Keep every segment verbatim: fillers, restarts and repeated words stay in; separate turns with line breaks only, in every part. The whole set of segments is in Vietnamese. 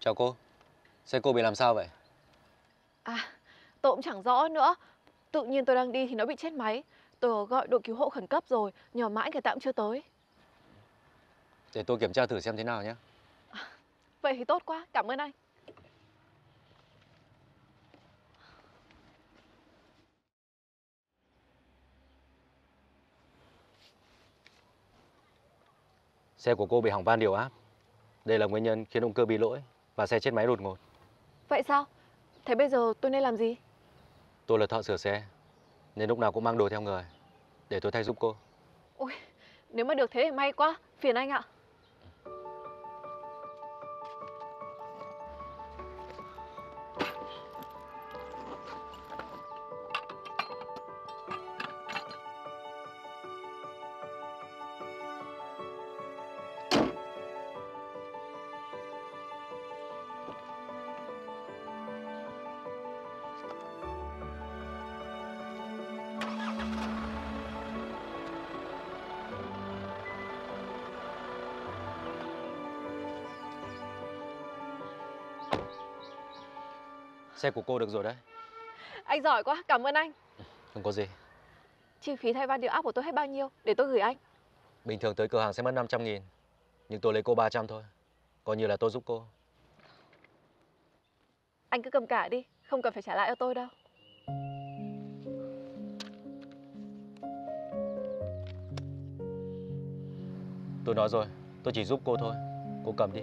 Chào cô. Xe cô bị làm sao vậy?
À, tôi cũng chẳng rõ nữa. Tự nhiên tôi đang đi thì nó bị chết máy. Tôi gọi đội cứu hộ khẩn cấp rồi, nhờ mãi người ta cũng chưa tới.
Để tôi kiểm tra thử xem thế nào nhé.
Vậy thì tốt quá, cảm ơn anh.
Xe của cô bị hỏng van điều áp. Đây là nguyên nhân khiến động cơ bị lỗi và xe chết máy đột ngột.
Vậy sao? Thế bây giờ tôi nên làm gì?
Tôi là thợ sửa xe, nên lúc nào cũng mang đồ theo người. Để tôi thay giúp cô.
Ôi, nếu mà được thế thì may quá, phiền anh ạ.
Xe của cô được rồi đấy.
Anh giỏi quá, cảm ơn anh.
Không có gì.
Chi phí thay van điều áp của tôi hết bao nhiêu? Để tôi gửi anh.
Bình thường tới cửa hàng sẽ mất năm trăm nghìn. Nhưng tôi lấy cô ba trăm thôi. Coi như là tôi giúp cô.
Anh cứ cầm cả đi, không cần phải trả lại cho tôi đâu.
Tôi nói rồi, tôi chỉ giúp cô thôi. Cô cầm đi.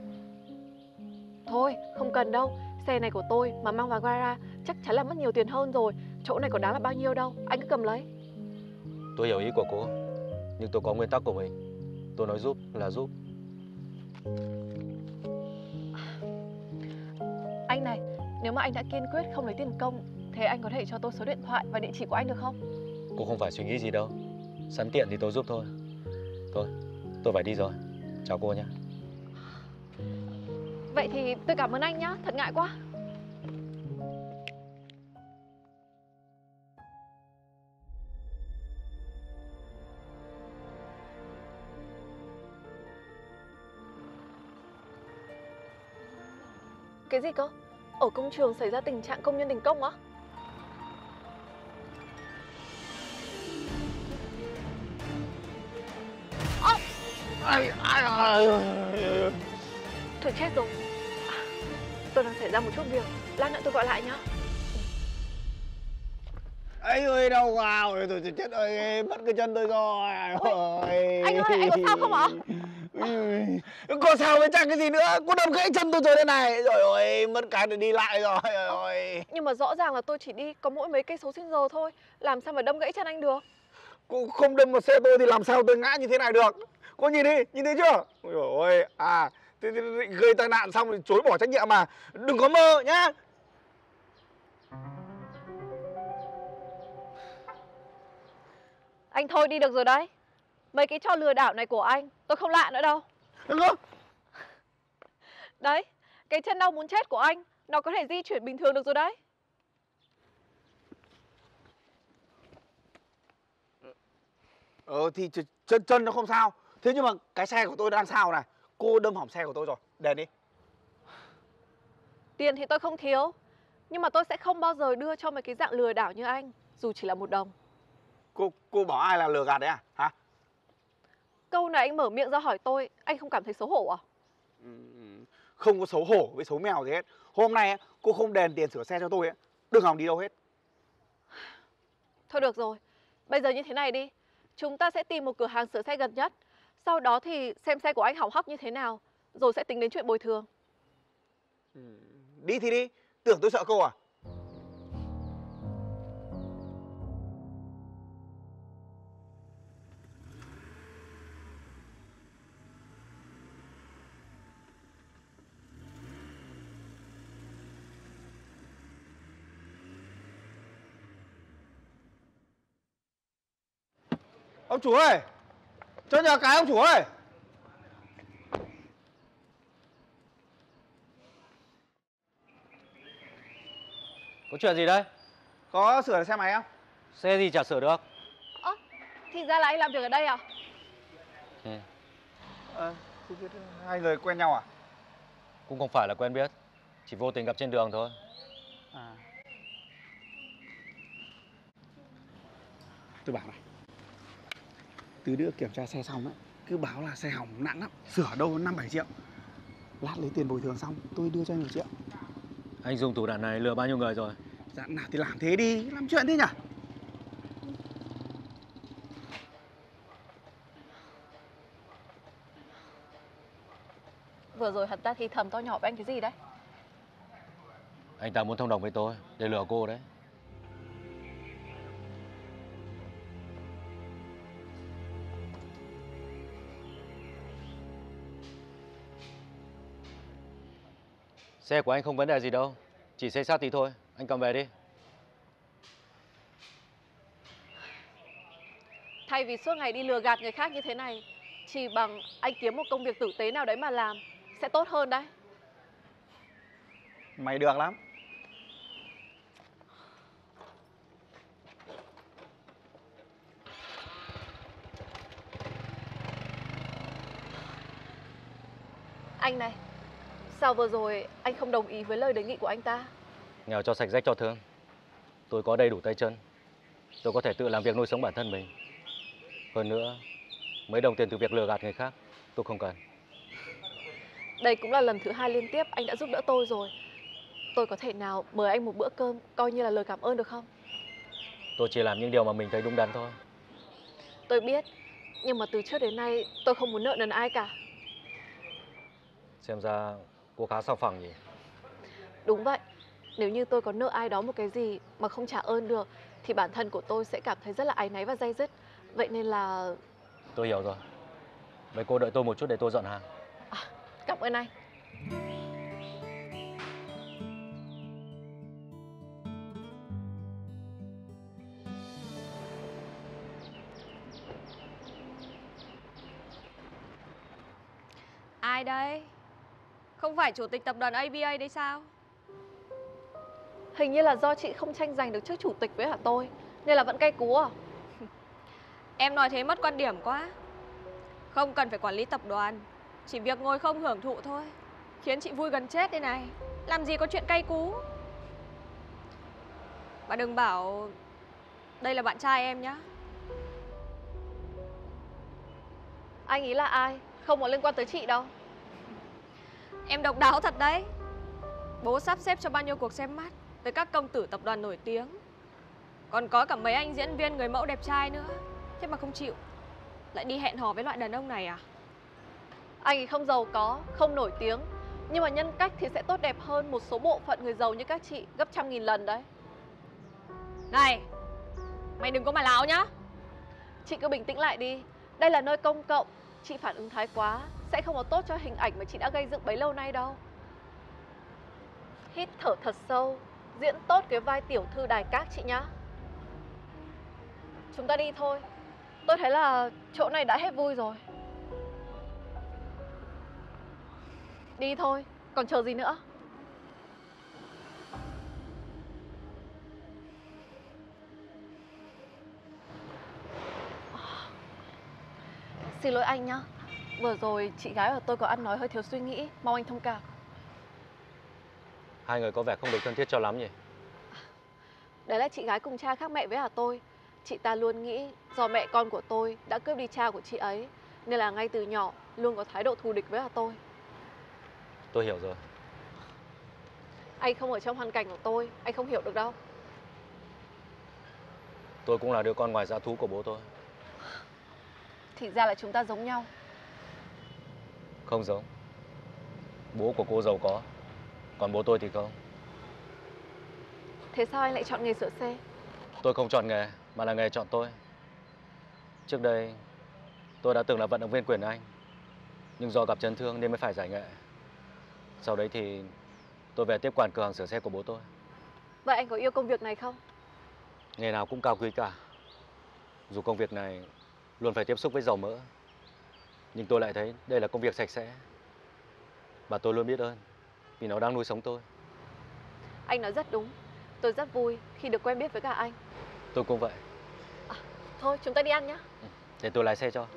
Thôi, không cần đâu. Xe này của tôi mà mang vào gara chắc chắn là mất nhiều tiền hơn rồi. Chỗ này có đáng là bao nhiêu đâu, anh cứ cầm lấy.
Tôi hiểu ý của cô, nhưng tôi có nguyên tắc của mình. Tôi nói giúp là giúp.
Anh này, nếu mà anh đã kiên quyết không lấy tiền công, thế anh có thể cho tôi số điện thoại và địa chỉ của anh được không?
Cô không phải suy nghĩ gì đâu. Sẵn tiện thì tôi giúp thôi. Thôi, tôi phải đi rồi. Chào cô nhé.
Vậy thì tôi cảm ơn anh nhá, thật ngại quá. Cái gì cơ? Ở công trường xảy ra tình trạng công nhân đình công á? Ơ!
Ai, ai, ai,
Thôi chết rồi. À, tôi đang xảy ra một chút việc, lát nữa tôi gọi lại nhá.
ấy ơi, đau vào rồi, tôi chết ơi, mất cái chân tôi rồi. Ôi,
Anh ơi, anh có sao không ạ?
có sao với chẳng cái gì nữa, cô đâm gãy chân tôi rồi đây này. Rồi ôi, mất cái để đi lại rồi. Ôi.
Nhưng mà rõ ràng là tôi chỉ đi có mỗi mấy cây số trên giờ thôi, làm sao mà đâm gãy chân anh được?
Cô không đâm vào xe tôi thì làm sao tôi ngã như thế này được. Cô nhìn đi, nhìn thấy chưa? Ôi dồi ôi, à, thế, thế, thế, gây tai nạn xong thì chối bỏ trách nhiệm mà. Đừng có mơ nhá.
Anh thôi đi được rồi đấy. Mấy cái trò lừa đảo này của anh, tôi không lạ nữa đâu.
Đừng có.
Đấy, cái chân đau muốn chết của anh, nó có thể di chuyển bình thường được rồi đấy.
Ờ thì ch- chân chân nó không sao. Thế nhưng mà cái xe của tôi đang sao này. Cô đâm hỏng xe của tôi rồi. Đền đi.
Tiền thì tôi không thiếu, nhưng mà tôi sẽ không bao giờ đưa cho mấy cái dạng lừa đảo như anh, dù chỉ là một đồng.
Cô cô bảo ai là lừa gạt đấy à? Hả?
Câu này anh mở miệng ra hỏi tôi, anh không cảm thấy xấu hổ à?
Ừm, Không có xấu hổ với xấu mèo gì hết. Hôm nay cô không đền tiền sửa xe cho tôi ấy, đừng hòng đi đâu hết.
Thôi được rồi, bây giờ như thế này đi. Chúng ta sẽ tìm một cửa hàng sửa xe gần nhất. Sau đó thì xem xe của anh hỏng hóc như thế nào, rồi sẽ tính đến chuyện bồi thường.
Ừm, Đi thì đi. Tưởng tôi sợ cô à? Ông chủ ơi, cho nhờ cái ông chủ ơi.
Có chuyện gì đấy?
Có sửa xe máy không?
Xe gì chả sửa được.
Ơ, thì ra là anh làm việc ở đây à?
Ừ.
Ờ, thế- thế- thế hai người quen nhau à?
Cũng không phải là quen biết, chỉ vô tình gặp trên đường thôi.
À. Tôi bảo này, từ đứa kiểm tra xe xong ấy, cứ bảo là xe hỏng nặng lắm, sửa đâu năm bảy triệu. Lát lấy tiền bồi thường xong, tôi đưa cho anh một triệu.
Anh dùng thủ đoạn này lừa bao nhiêu người rồi?
Dạ nào thì làm thế đi, làm chuyện thế nhỉ?
Vừa rồi hắn ta thì thầm to nhỏ với anh cái gì đấy?
Anh ta muốn thông đồng với tôi để lừa cô đấy. Xe của anh không vấn đề gì đâu, chỉ xây xát tí thôi, anh cầm về đi.
Thay vì suốt ngày đi lừa gạt người khác như thế này, chỉ bằng anh kiếm một công việc tử tế nào đấy mà làm sẽ tốt hơn đấy.
Mày được lắm.
Anh này, sao vừa rồi anh không đồng ý với lời đề nghị của anh ta?
Nghèo cho sạch rách cho thương. Tôi có đầy đủ tay chân, tôi có thể tự làm việc nuôi sống bản thân mình. Hơn nữa, mấy đồng tiền từ việc lừa gạt người khác tôi không cần.
Đây cũng là lần thứ hai liên tiếp anh đã giúp đỡ tôi rồi. Tôi có thể nào mời anh một bữa cơm coi như là lời cảm ơn được không?
Tôi chỉ làm những điều mà mình thấy đúng đắn thôi.
Tôi biết, nhưng mà từ trước đến nay tôi không muốn nợ nần ai cả.
Xem ra cô khá sòng phẳng nhỉ.
Đúng vậy, nếu như tôi có nợ ai đó một cái gì mà không trả ơn được thì bản thân của tôi sẽ cảm thấy rất là áy náy và day dứt. Vậy nên là...
Tôi hiểu rồi. Vậy cô đợi tôi một chút để tôi dọn hàng.
À, cảm ơn anh.
Ai đây? Không phải chủ tịch tập đoàn a bê a đấy sao?
Hình như là do chị không tranh giành được chức chủ tịch với hả tôi, nên là vẫn cay cú à?
Em nói thế mất quan điểm quá. Không cần phải quản lý tập đoàn, chỉ việc ngồi không hưởng thụ thôi, khiến chị vui gần chết đây này. Làm gì có chuyện cay cú. Và đừng bảo đây là bạn trai em nhá.
Anh ý là ai? Không có liên quan tới chị đâu.
Em độc đáo thật đấy. Bố sắp xếp cho bao nhiêu cuộc xem mắt tới các công tử tập đoàn nổi tiếng. Còn có cả mấy anh diễn viên người mẫu đẹp trai nữa. Thế mà không chịu, lại đi hẹn hò với loại đàn ông này à?
Anh ấy không giàu có, không nổi tiếng, nhưng mà nhân cách thì sẽ tốt đẹp hơn một số bộ phận người giàu như các chị gấp trăm nghìn lần đấy.
Này, mày đừng có mà láo nhá.
Chị cứ bình tĩnh lại đi. Đây là nơi công cộng. Chị phản ứng thái quá sẽ không có tốt cho hình ảnh mà chị đã gây dựng bấy lâu nay đâu. Hít thở thật sâu, diễn tốt cái vai tiểu thư đài các chị nhá. Chúng ta đi thôi. Tôi thấy là chỗ này đã hết vui rồi. Đi thôi, còn chờ gì nữa. Xin lỗi anh nhá. Vừa rồi chị gái của tôi có ăn nói hơi thiếu suy nghĩ, mong anh thông cảm.
Hai người có vẻ không được thân thiết cho lắm nhỉ.
Đấy là chị gái cùng cha khác mẹ với hả tôi. Chị ta luôn nghĩ do mẹ con của tôi đã cướp đi cha của chị ấy, nên là ngay từ nhỏ luôn có thái độ thù địch với hả tôi.
Tôi hiểu rồi.
Anh không ở trong hoàn cảnh của tôi, anh không hiểu được đâu.
Tôi cũng là đứa con ngoài dã thú của bố tôi.
Thì ra là chúng ta giống nhau.
Không giống. Bố của cô giàu có, còn bố tôi thì không.
Thế sao anh lại chọn nghề sửa xe?
Tôi không chọn nghề, mà là nghề chọn tôi. Trước đây, tôi đã từng là vận động viên quyền Anh, nhưng do gặp chấn thương nên mới phải giải nghệ. Sau đấy thì tôi về tiếp quản cửa hàng sửa xe của bố tôi.
Vậy anh có yêu công việc này không?
Nghề nào cũng cao quý cả. Dù công việc này luôn phải tiếp xúc với dầu mỡ, nhưng tôi lại thấy đây là công việc sạch sẽ. Và tôi luôn biết ơn vì nó đang nuôi sống tôi.
Anh nói rất đúng. Tôi rất vui khi được quen biết với cả anh.
Tôi cũng vậy.
À, thôi chúng ta đi ăn nhé.
Để tôi lái xe cho.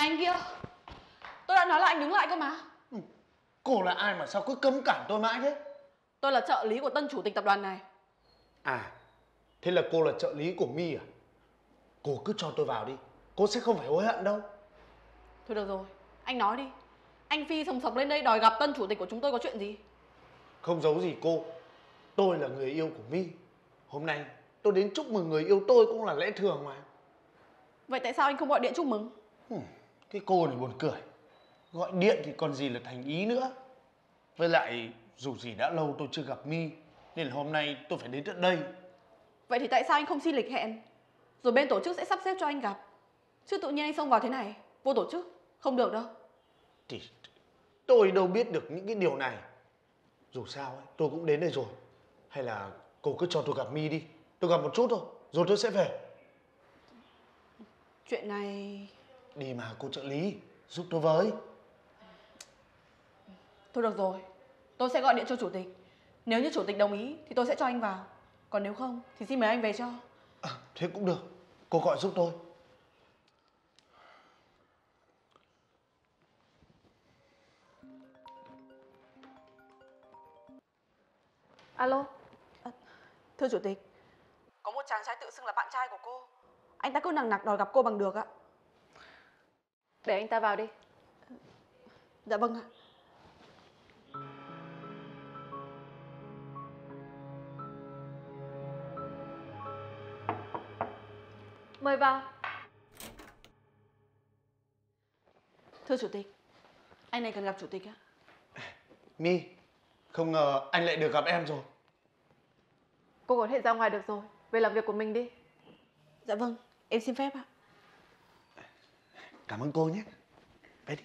Này anh kia, tôi đã nói là anh đứng lại cơ mà.
Ừ. Cô là ai mà sao cứ cấm cản tôi mãi thế?
Tôi là trợ lý của tân chủ tịch tập đoàn này.
À, thế là cô là trợ lý của My à? Cô cứ cho tôi vào đi, cô sẽ không phải hối hận đâu.
Thôi được rồi, anh nói đi. Anh phi sầm sập lên đây đòi gặp tân chủ tịch của chúng tôi có chuyện gì?
Không giấu gì cô, tôi là người yêu của My. Hôm nay tôi đến chúc mừng người yêu tôi cũng là lẽ thường mà.
Vậy tại sao anh không gọi điện chúc mừng?
Ừ, cái cô này buồn cười. Gọi điện thì còn gì là thành ý nữa. Với lại dù gì đã lâu tôi chưa gặp My, nên là hôm nay tôi phải đến tận đây.
Vậy thì tại sao anh không xin lịch hẹn? Rồi bên tổ chức sẽ sắp xếp cho anh gặp. Chứ tự nhiên anh xông vào thế này, vô tổ chức, không được đâu.
Thì tôi đâu biết được những cái điều này. Dù sao ấy, tôi cũng đến đây rồi. Hay là cô cứ cho tôi gặp My đi. Tôi gặp một chút thôi, rồi tôi sẽ về.
Chuyện này...
Đi mà cô trợ lý, giúp tôi với.
Thôi được rồi, tôi sẽ gọi điện cho chủ tịch. Nếu như chủ tịch đồng ý thì tôi sẽ cho anh vào. Còn nếu không thì xin mời anh về cho.
À, thế cũng được, cô gọi giúp tôi.
Alo.
À, thưa chủ tịch, có một chàng trai tự xưng là bạn trai của cô. Anh ta cứ nằng nặc đòi gặp cô bằng được ạ.
Để anh ta vào đi.
Dạ vâng ạ.
Mời vào.
Thưa chủ tịch, anh này cần gặp chủ tịch ạ.
My, không ngờ anh lại được gặp em rồi.
Cô có thể ra ngoài được rồi. Về làm việc của mình đi.
Dạ vâng, em xin phép ạ.
Cảm ơn cô nhé. Về đi.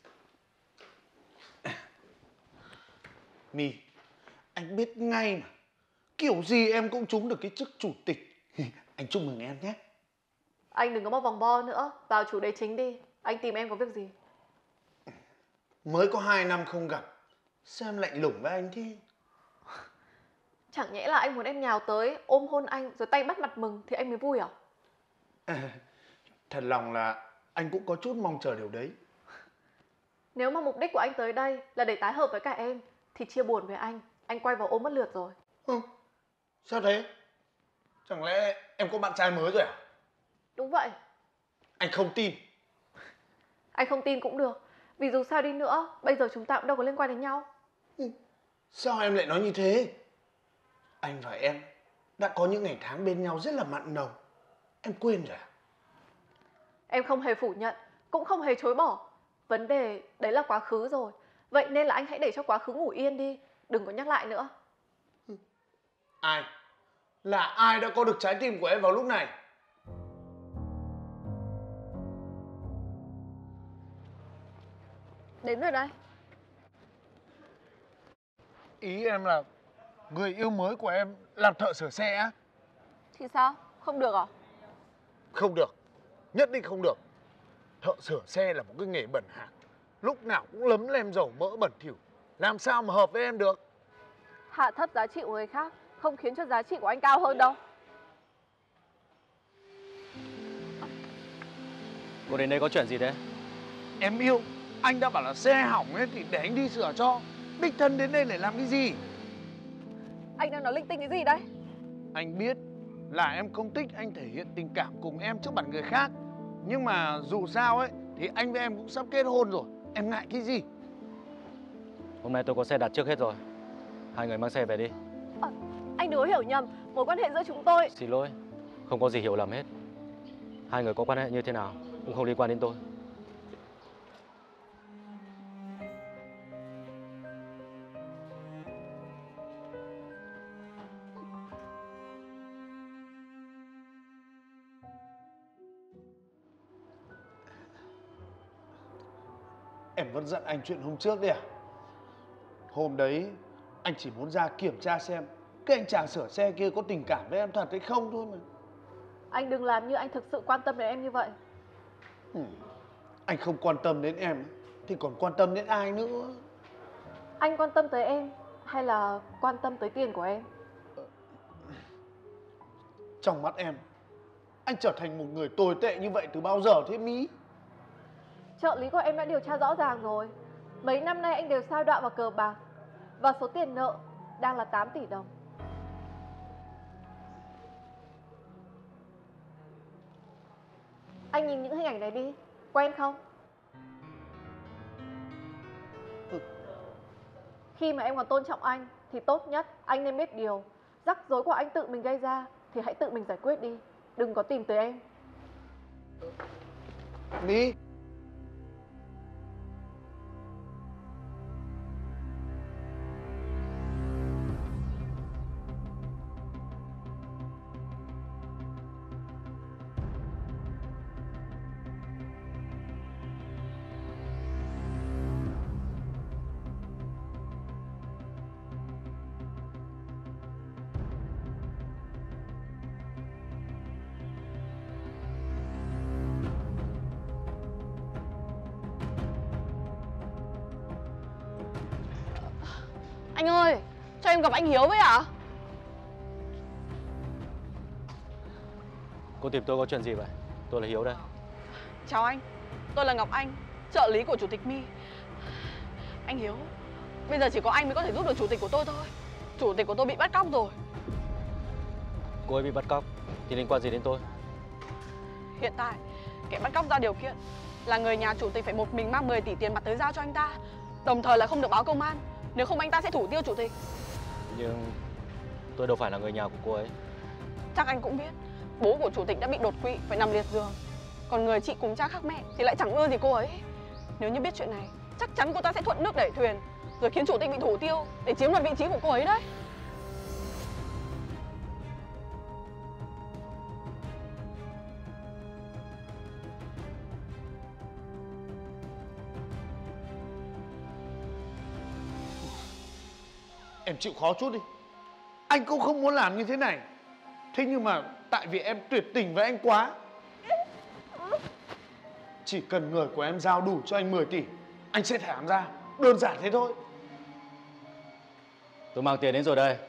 My, anh biết ngay mà. Kiểu gì em cũng trúng được cái chức chủ tịch. Anh chúc mừng em nhé.
Anh đừng có một vòng vo nữa. Vào chủ đề chính đi. Anh tìm em có việc gì?
Mới có hai năm không gặp, sao em lạnh lùng với anh thế?
Chẳng nhẽ là anh muốn em nhào tới ôm hôn anh rồi tay bắt mặt mừng thì anh mới vui à?
À, thật lòng là anh cũng có chút mong chờ điều đấy.
Nếu mà mục đích của anh tới đây là để tái hợp với cả em thì chia buồn với anh. Anh quay vào ôm mất lượt rồi.
Ừ, sao thế? Chẳng lẽ em có bạn trai mới rồi à?
Đúng vậy.
Anh không tin.
Anh không tin cũng được. Vì dù sao đi nữa, bây giờ chúng ta cũng đâu có liên quan đến nhau.
Ừ, sao em lại nói như thế? Anh và em đã có những ngày tháng bên nhau rất là mặn nồng. Em quên rồi à?
Em không hề phủ nhận, cũng không hề chối bỏ. Vấn đề đấy là quá khứ rồi. Vậy nên là anh hãy để cho quá khứ ngủ yên đi. Đừng có nhắc lại nữa.
Ai? Là ai đã có được trái tim của em vào lúc này?
Đến rồi đây.
Ý em là người yêu mới của em làm thợ sửa xe á?
Thì sao? Không được à?
Không được, nhất định không được. Thợ sửa xe là một cái nghề bẩn hạc, lúc nào cũng lấm lem dầu mỡ bẩn thỉu, làm sao mà hợp với em được.
Hạ thấp giá trị của người khác không khiến cho giá trị của anh cao hơn đâu.
Cô đến đây có chuyện gì thế?
Em yêu, anh đã bảo là xe hỏng ấy thì để anh đi sửa cho. Đích thân đến đây để làm cái gì?
Anh đang nói linh tinh cái gì đấy?
Anh biết là em không thích anh thể hiện tình cảm cùng em trước mặt người khác. Nhưng mà dù sao ấy thì anh với em cũng sắp kết hôn rồi. Em ngại cái gì?
Hôm nay tôi có xe đặt trước hết rồi. Hai người mang xe về đi.
À, anh đừng có hiểu nhầm. Mối quan hệ giữa chúng tôi...
Xin lỗi, không có gì hiểu lầm hết. Hai người có quan hệ như thế nào cũng không liên quan đến tôi.
Em vẫn giận anh chuyện hôm trước đấy à? Hôm đấy anh chỉ muốn ra kiểm tra xem cái anh chàng sửa xe kia có tình cảm với em thật hay không thôi mà.
Anh đừng làm như anh thực sự quan tâm đến em như vậy.
Ừ. Anh không quan tâm đến em thì còn quan tâm đến ai nữa?
Anh quan tâm tới em hay là quan tâm tới tiền của em?
Trong mắt em, anh trở thành một người tồi tệ như vậy từ bao giờ thế Mỹ?
Trợ lý của em đã điều tra rõ ràng rồi. Mấy năm nay anh đều sa đọa vào cờ bạc. Và số tiền nợ đang là tám tỷ đồng. Anh nhìn những hình ảnh này đi, quen không?
Ừ.
Khi mà em còn tôn trọng anh thì tốt nhất anh nên biết điều. Rắc rối của anh tự mình gây ra thì hãy tự mình giải quyết đi. Đừng có tìm tới em.
Đi.
Anh ơi, cho em gặp anh Hiếu với ạ?
Cô tìm tôi có chuyện gì vậy? Tôi là Hiếu đây.
Chào anh, tôi là Ngọc Anh, trợ lý của chủ tịch My. Anh Hiếu, bây giờ chỉ có anh mới có thể giúp được chủ tịch của tôi thôi. Chủ tịch của tôi bị bắt cóc rồi.
Cô ấy bị bắt cóc thì liên quan gì đến tôi?
Hiện tại, kẻ bắt cóc ra điều kiện là người nhà chủ tịch phải một mình mang mười tỷ tiền mặt tới giao cho anh ta. Đồng thời là không được báo công an, nếu không anh ta sẽ thủ tiêu chủ tịch.
Nhưng tôi đâu phải là người nhà của cô ấy.
Chắc anh cũng biết, bố của chủ tịch đã bị đột quỵ, phải nằm liệt giường. Còn người chị cùng cha khác mẹ thì lại chẳng ưa gì cô ấy. Nếu như biết chuyện này, chắc chắn cô ta sẽ thuận nước đẩy thuyền, rồi khiến chủ tịch bị thủ tiêu để chiếm đoạt vị trí của cô ấy đấy.
Em chịu khó chút đi. Anh cũng không muốn làm như thế này. Thế nhưng mà tại vì em tuyệt tình với anh quá. Chỉ cần người của em giao đủ cho anh mười tỷ, anh sẽ thả em ra. Đơn giản thế thôi.
Tôi mang tiền đến rồi đây.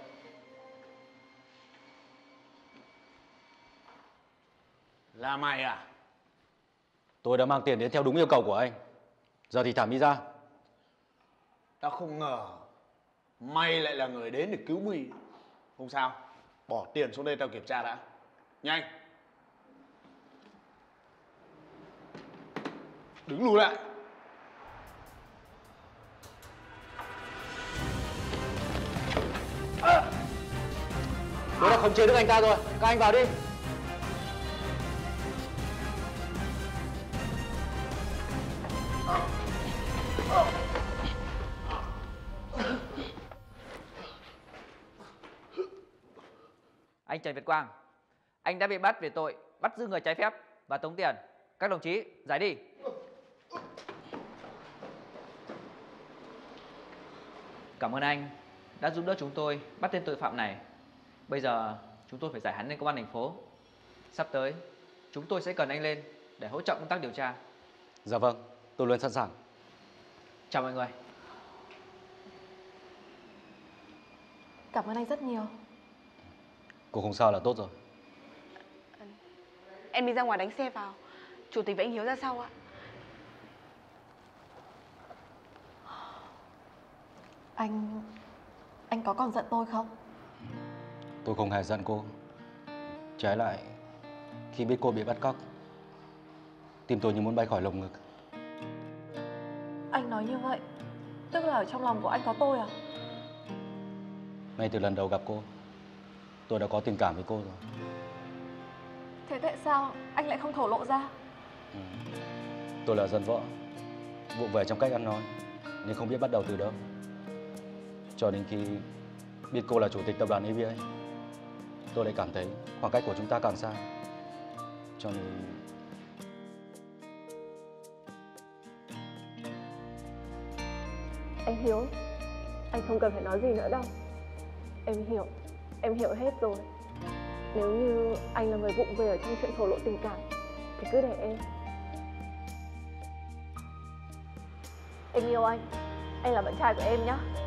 Là mày à?
Tôi đã mang tiền đến theo đúng yêu cầu của anh. Giờ thì thả My ra.
Tao không ngờ mày lại là người đến để cứu My. Không sao, bỏ tiền xuống đây tao kiểm tra đã. Nhanh. Đứng lùi lại.
À! Tôi đã khống chế được anh ta rồi. Các anh vào đi.
Anh Trần Việt Quang, anh đã bị bắt về tội bắt giữ người trái phép và tống tiền. Các đồng chí, giải đi. Cảm ơn anh đã giúp đỡ chúng tôi bắt tên tội phạm này. Bây giờ chúng tôi phải giải hắn lên công an thành phố. Sắp tới, chúng tôi sẽ cần anh lên để hỗ trợ công tác điều tra.
Dạ vâng, tôi luôn sẵn sàng.
Chào mọi người.
Cảm ơn anh rất nhiều.
Cô không sao là tốt rồi.
Em đi ra ngoài đánh xe vào. Chủ tịch và anh Hiếu ra sau ạ.
Anh... anh có còn giận tôi không?
Tôi không hề giận cô. Trái lại, khi biết cô bị bắt cóc, tim tôi như muốn bay khỏi lồng ngực.
Anh nói như vậy, tức là ở trong lòng của anh có tôi à?
Ngay từ lần đầu gặp cô, tôi đã có tình cảm với cô rồi.
Thế tại sao anh lại không thổ lộ ra?
Ừ. Tôi là dân võ, vụng về trong cách ăn nói, nhưng không biết bắt đầu từ đâu. Cho đến khi biết cô là chủ tịch tập đoàn e vê a, tôi lại cảm thấy khoảng cách của chúng ta càng xa. Cho nên...
Anh Hiếu, anh không cần phải nói gì nữa đâu. Em hiểu, em hiểu hết rồi. Nếu như anh là người vụng về ở trong chuyện thổ lộ tình cảm thì cứ để em. Em yêu anh, anh là bạn trai của em nhé.